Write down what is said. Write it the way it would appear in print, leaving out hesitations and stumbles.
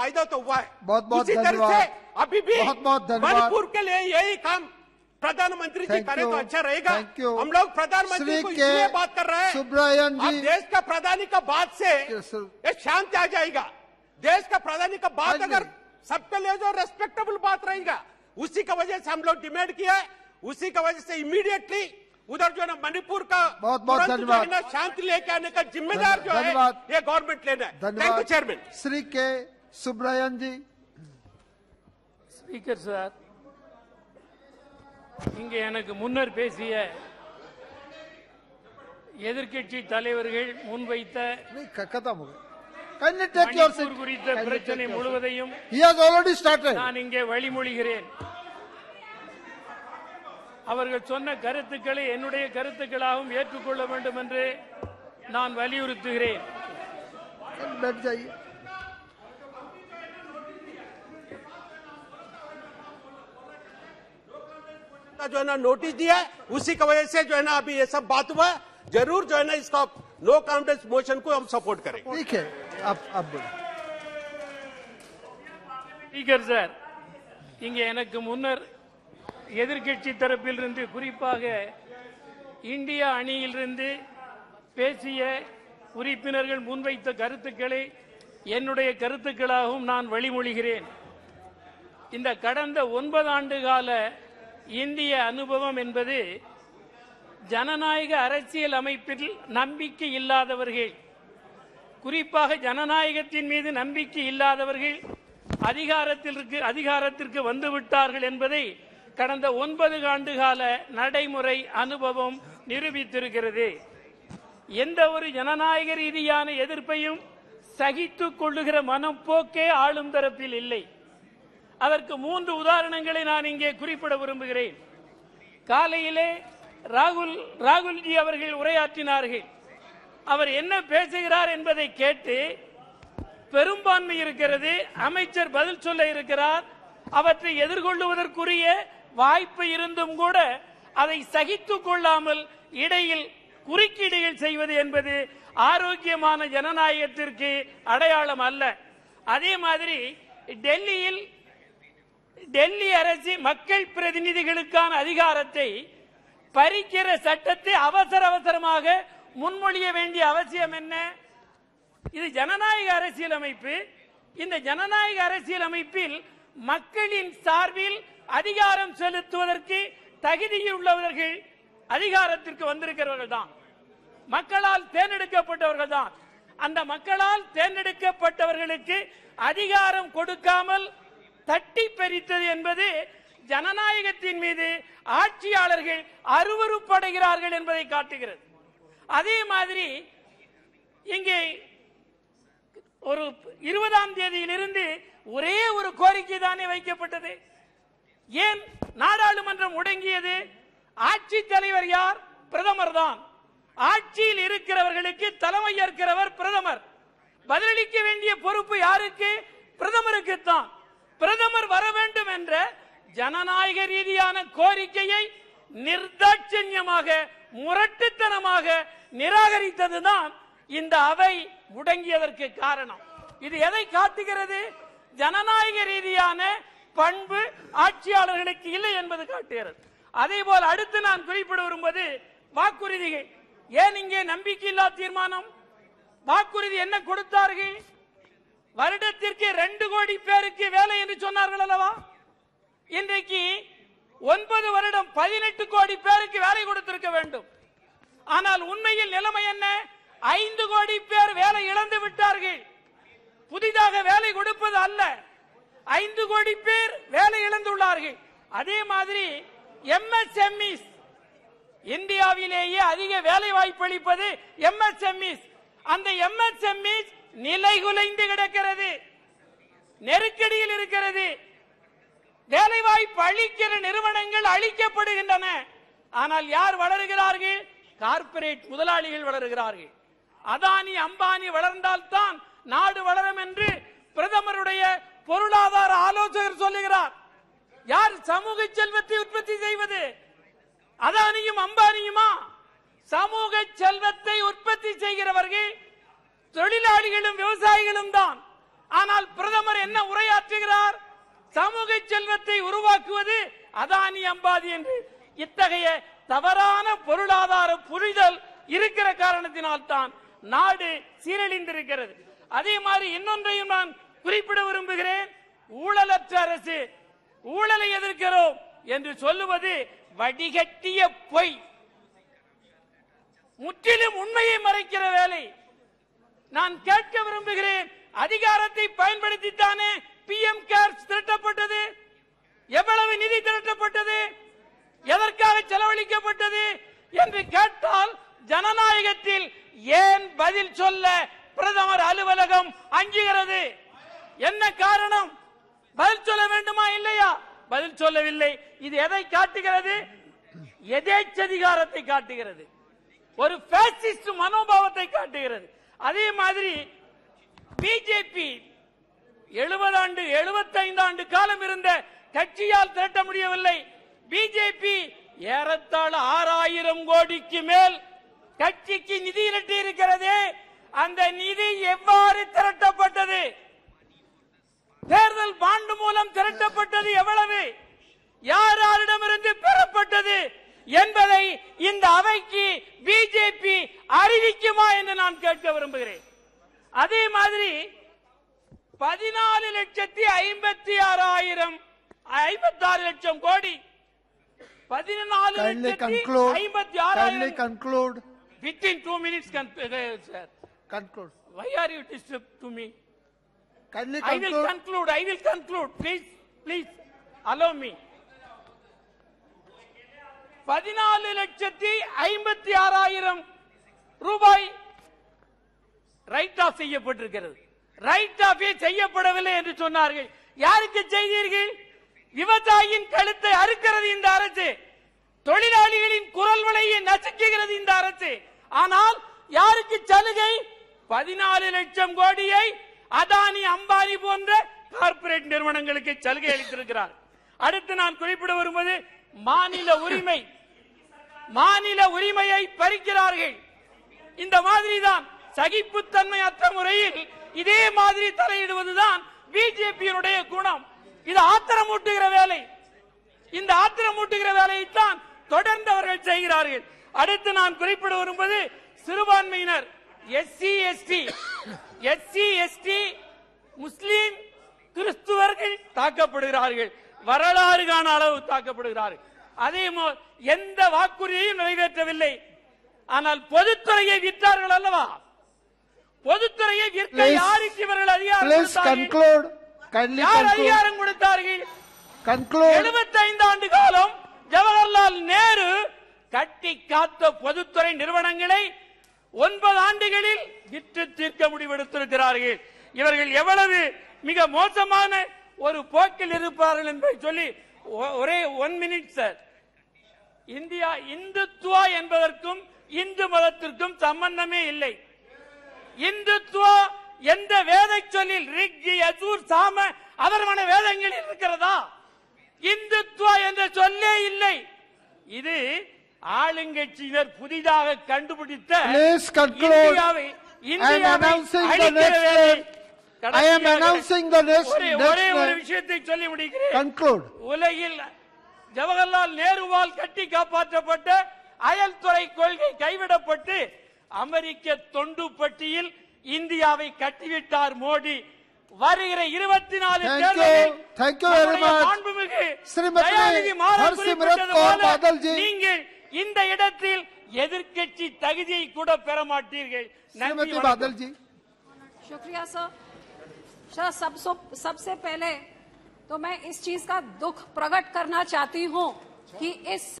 फायदा तो हुआ है। बहुत बहुत उसी तरह से अभी भी धन्यवाद। मणिपुर के लिए यही काम प्रधानमंत्री जी करें तो अच्छा रहेगा। हम लोग प्रधानमंत्री को इसलिए बात कर रहे हैं, सुब्रमण्यन जी, देश का प्रधानी का बात से शांति आ जाएगा। देश का प्रधानी का बात अगर सबके लिए जो रेस्पेक्टेबल बात रहेगा, उसी का वजह से हम लोग डिमांड किया है। उसी का वजह से इमीडिएटली उधर जो है ना मणिपुर का बहुत बहुत धन्यवाद, शांति लेके आने का जिम्मेदार जो है ये गवर्नमेंट लेना है। Thank you chairman. श्री के सुब्रमण्यन जी। ஸ்பீக்கர் சார், இங்கே எனக்கு முன்னர் பேசிய எதிர்க்கட்சி தலைவர்கள் முன்வைத்த மணிப்பூர் குறித்த பிரச்சனை முழுவதையும் நான் இங்கே வழிமொழிகிறேன். அவர்கள் சொன்ன கருத்துக்களை என்னுடைய கருத்துக்களாகவும் ஏற்றுக்கொள்ள வேண்டும் என்று நான் வலியுறுத்துகிறேன். जो है ना नोटिस दिया है, उसी की वजह से जो है ना अभी ये सब बात हुआ। जरूर जो है ना इसका नो कॉन्फिडेंस मोशन को हम सपोर्ट करेंगे। ठीक है, अब ஸ்பீக்கர் சார், இங்கே எனக்கு முன்னர் எதிர்க்கட்சி தரப்பிலிருந்து குறிப்பாக இந்தியா அணியிலிருந்து பேசிய உறுப்பினர்கள் முன்வைத்த கருத்துக்களை என்னுடைய கருத்துக்களாகவும் நான் வழிமொழிகிறேன். இந்த கடந்த 9 ஆண்டு கால இந்திய அனுபவம் என்பது ஜனநாயக அரசியல் அமைப்பில் நம்பிக்கை இல்லாதவர்கள், குறிப்பாக ஜனநாயகத்தின் மீது நம்பிக்கை இல்லாதவர்கள் அதிகாரத்திற்கு வந்துவிட்டார்கள் என்பதை கடந்த 9 ஆண்டு கால நடைமுறை அனுபவம் நிரூபித்திருக்கிறது. எந்த ஒரு ஜனநாயக ரீதியான எதிர்ப்பையும் சகித்துக் கொள்ளுகிற மனப்போக்கே ஆளும் தரப்பில் இல்லை. அதற்கு 3 உதாரணங்களை நான் இங்கே குறிப்பிட விரும்புகிறேன். காலையிலே ராகுல்ஜி அவர்கள் உரையாற்றினார்கள். அவர் என்ன பேசுகிறார் என்பதை கேட்டு பெரும்பான்மை இருக்கிறது, அமைச்சர் பதில் சொல்ல இருக்கிறார், அவற்றை எதிர்கொள்ளுவதற்குரிய வாய்ப்பு இருந்தும் கூட அதை சகித்துக் கொள்ளாமல் இடையில் குறுக்கீடுகள் செய்வது என்பது ஆரோக்கியமான ஜனநாயகத்திற்கு அடையாளம் அல்ல. அதே மாதிரி டெல்லி அரசு மக்கள் பிரதிநிதிகளுக்கான அதிகாரத்தை பறிக்கிற சட்டத்தை அவசரமாக முன்மொழிய வேண்டிய அவசியம் என்ன? இது ஜனநாயக அரசியலமைப்பு. இந்த ஜனநாயக அரசியலமைப்பில் மக்களின் சார்பில் அதிகாரம் செலுத்துவதற்கு தகுதியுள்ளவர்கள் அதிகாரத்திற்கு வந்திருக்கிறவர்கள் தான், மக்களால் தேர்ந்தெடுக்கப்பட்டவர்கள் தான். அந்த மக்களால் தேர்ந்தெடுக்கப்பட்டவர்களுக்கு அதிகாரம் கொடுக்காமல் தட்டி பறித்தது என்பது ஜனநாயகத்தின் மீது ஆட்சியாளர்கள் அருவருப்படைகிறார்கள் என்பதை காட்டுகிறது. அதே மாதிரி இங்கே ஒரு 20ஆம் தேதியிலிருந்து ஒரே ஒரு கோரிக்கை தானே வைக்கப்பட்டது. ஏன் நாடாளுமன்றம் முடங்கியது? ஆட்சி தலைவர் யார்? பிரதமர் தான். ஆட்சியில் இருக்கிறவர்களுக்கு தலைமை ஏற்கிறவர் பிரதமர். பதிலளிக்க வேண்டிய பொறுப்பு யாருக்கு? பிரதமருக்கு தான். பிரதமர் வர வேண்டும் என்ற ஜனநாயக ரீதியான கோரிக்கையை நிர்தாட்சண்யமாக முரட்டுத்தனமாக நிராகரித்ததுதான் இந்த அவை முடங்கியதற்கு காரணம். இது எதை காட்டுகிறது? ஜனநாயக ரீதியான பண்பு ஆட்சியாளர்களுக்கு இல்லை என்பது காட்டுகிறது. அதே போல அடுத்து நான் குறிப்பிட விரும்புவது வாக்குறுதிகள். ஏன் இங்கே நம்பிக்கையில்லா தீர்மானம்? வாக்குறுதி என்ன கொடுத்தார்கள்? வருடத்திற்கு 2 கோடி பேருக்கு வேலை என்று சொன்னார்கள் அல்லவா? இன்றைக்கு 9 வருடம் 18 கோடி பேருக்கு வேலை கொடுத்திருக்க வேண்டும். ஆனால் உண்மையில் நிலைமை என்ன? 5 கோடி பேர் வேலை இழந்து விட்டார்கள். புதிதாக வேலை கொடுப்பது அல்ல, 5 கோடி பேர் வேலை இழந்துள்ளார்கள். அதே மாதிரி MSMEs, இந்தியாவிலேயே அதிக வேலை வாய்ப்பு அளிப்பது MSMEs. அந்த MSMEs நிலைகுலைந்து கிடக்கிறது, நெருக்கடியில் இருக்கிறது. வேலை வாய்ப்பு அளிக்கிற நிறுவனங்கள் அளிக்கப்படுகின்றன. ஆனால் யார் வளருகிறார்கள்? கார்ப்பரேட் முதலாளிகள் வளருகிறார்கள். அதானி அம்பானி வளர்ந்தால்தான் நாடு வளரும் என்று பிரதமருடைய பொருளாதார ஆலோசகர் சொல்லுகிறார். யார் சமூக செல்வத்தை உற்பத்தி செய்வது? அதானியும் அம்பானியுமா? சமூக செல்வத்தை உற்பத்தி செய்கிறவர்கள் தொழிலாளிகளும் விவசாயிகளும் தான். ஆனால் பிரதமர் என்ன நிறுவனத்தை உருவாக்குவது அதானி அம்பானி என்று இத்தகைய தவறான பொருளாதார புரிதல் இருக்கிற காரணத்தினால்தான் நாடு சீரழிந்திருக்கிறது. அதே மாதிரி இன்னொன்றையும் நான் குறிப்பிட விரும்புகிறேன். ஊழலற்ற அரசு, ஊழலை எதிர்க்கிறோம் என்று சொல்லுவது வடிகட்டிய பொய், முற்றிலும் உண்மையை மறைக்கிற வேலை. நான் கேட்க விரும்புகிறேன், அதிகாரத்தை பயன்படுத்தித்தானே PM கேர்ஸ் திரட்டப்பட்டது? எவ்வளவு நிதி திரட்டப்பட்டது? எதற்காக செலவழிக்கப்பட்டது என்று கேட்டால் ஜனநாயகத்தில் ஏன் பதில் சொல்ல பிரதமர் அலுவலகம் அஞ்சுகிறது? என்ன காரணம்? பதில் சொல்ல வேண்டுமா இல்லையா? பதில் சொல்லவில்லை. இது எதை காட்டுகிறது? எதேச்சதிகாரத்தை காட்டுகிறது, ஒரு பாசிஸ்ட் மனோபாவத்தை காட்டுகிறது. அதே மாதிரி பிஜேபி 75 ஆண்டு காலம் இருந்த கட்சியால் திரட்ட முடியவில்லை. பிஜேபி ஏறத்தாழ 6000 கோடிக்கு மேல் கட்சிக்கு நிதி திரட்டி இருக்கிறது. அந்த நிதி எவ்வாறு திரட்டப்பட்டது? தேர்தல் பாண்டு மூலம் திரட்டப்பட்டது எவ்வளவு? யார் யாரிடமிருந்து பெறப்பட்டது என்பதை இந்த அவைக்கு பிஜேபி அறிவிக்குமா என்று நான் கேட்க விரும்புகிறேன். அதே மாதிரி 14,56,000 லட்சம் கோடி, 14,56,000. Within 2 minutes, sir. Conclude. Why are you disturbed to me? Kindly I will conclude. I will conclude. Please, allow me. 14,56,000 ரூபாய் ரைட் ஆஃப் செய்யப்பட்டிருக்கிறது. ரைட் ஆஃப் செய்யப்படவில்லை என்று சொன்னார்கள். யாருக்கு செய்தீர்கள்? விவசாயியின் கழுத்தை அறுக்கிறது இந்த அரசு, தொழிலாளிகளின் குரல் வலையை நசுக்குகிறது இந்த அரசு. ஆனால் யாருக்கு சலுகை? 14 லட்சம் கோடியை அதானி அம்பானி போன்ற கார்ப்பரேட் நிறுவனங்களுக்கு சலுகை அளித்திருக்கிறார். அடுத்து நான் குறிப்பிட வருவது மாநில உரிமையை பறிக்கிறார்கள். இந்த மாதிரிதான் சகிப்புத்தன்மை அற்ற முறையில் இதே மாதிரி தலையிடுவதுதான் பிஜேபியினுடைய குணம். இது ஆத்திரமூட்டுகிற வேலை. இந்த ஆத்திரமூட்டுகிற வேலையைத்தான் தொடர்ந்து அவர்கள் செய்கிறார்கள். அடுத்து நான் குறிப்பிட வருவது சிறுபான்மையினர், SC/ST முஸ்லிம் கிறிஸ்துவர்கள் தாக்கப்படுகிறார்கள். வரலாறு காண அளவு தாக்கப்படுகிறார்கள். அதே எந்த வாக்குறுதியையும் நிறைவேற்றவில்லை. ஆனால் பொதுத்துறையை விற்றார்கள் அல்லவா? பொதுத்துறையை விற்க யாருக்கு இவர்கள் அதிகாரம் கொடுத்தார்கள்? 75 ஆண்டு காலம் ஜவஹர்லால் நேரு கட்டி காத்த பொதுத்துறை நிறுவனங்களை 9 ஆண்டுகளில் விற்று தீர்க்க முடிவெடுத்திருக்கிறார்கள். இவர்கள் எவ்வளவு மிக மோசமான ஒரு போக்கில் இருப்பார்கள் என்பதை சொல்லி ஒரே 1 மினிட் சார். இந்தியா இந்துத்துவா என்பதற்கும் இந்து மதத்திற்கும் சம்பந்தமே இல்லை. இந்துத்துவா எந்த வேத சொல்லில் ரிக், யஜூர், சாம, அதர்வன வேதங்களில் இருக்கிறதா? இந்துத்துவா என்ற சொல்லே இல்லை. இது ஆளுங்கட்சியினர் புதிதாக கண்டுபிடித்த இந்தியாவை ஒரே ஒரு விஷயத்தை சொல்லி முடிக்கிறேன். உலகில் ஜவஹர்லால் நேருவால் கட்டி காப்பாற்றப்பட்ட அயல்துறை கொள்கை கைவிடப்பட்டு அமெரிக்க தொண்டு பட்டியில் இந்தியாவை கட்டிவிட்டார் மோடி. வருகிற 24 நீங்கள் இந்த இடத்தில் எதிர்க்கட்சி தகுதியை கூட பெற மாட்டீர்கள். शुक्रिया सर। सबसे पहले तो मैं इस चीज का दुख प्रकट करना चाहती हूं कि इस